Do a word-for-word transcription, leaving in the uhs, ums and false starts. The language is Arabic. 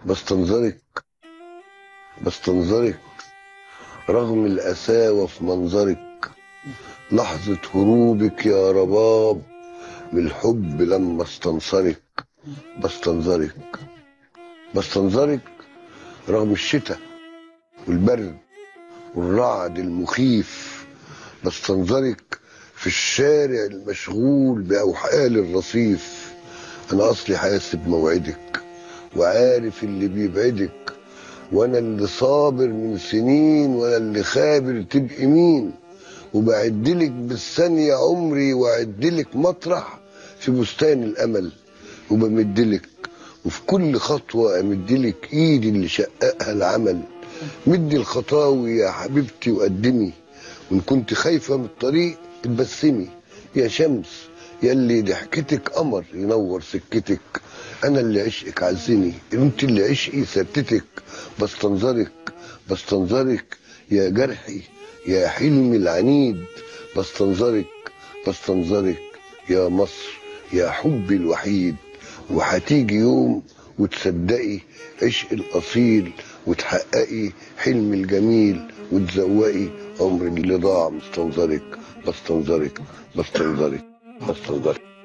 بستنظرك بستنظرك رغم القساوة في منظرك، لحظة هروبك يا رباب من الحب لما استنصرك. بستنظرك بستنظرك رغم الشتاء والبرد والرعد المخيف. بستنظرك في الشارع المشغول بأوحال الرصيف. أنا أصلي حاسب موعدك وعارف اللي بيبعدك، وأنا اللي صابر من سنين وأنا اللي خابر تبقي مين. وبعدلك بالثانية عمري وأعدلك مطرح في بستان الأمل، وبمدلك وفي كل خطوة أمدلك إيدي اللي شققها العمل. مدي الخطاوي يا حبيبتي وقدمي، وإن كنت خايفة من الطريق اتبسمي يا شمس ياللي ضحكتك قمر ينور سكتك. أنا اللي عشقك عزني، أنت اللي عشقي ستتك. بستنظرك بستنظرك يا جرحي يا حلمي العنيد. بستنظرك بستنظرك يا مصر يا حبي الوحيد. وهتيجي يوم وتصدقي عشق الأصيل، وتحققي حلمي الجميل، وتزوقي عمر اللي ضاع. مستنظرك بستنظرك بستنظرك بستنظرك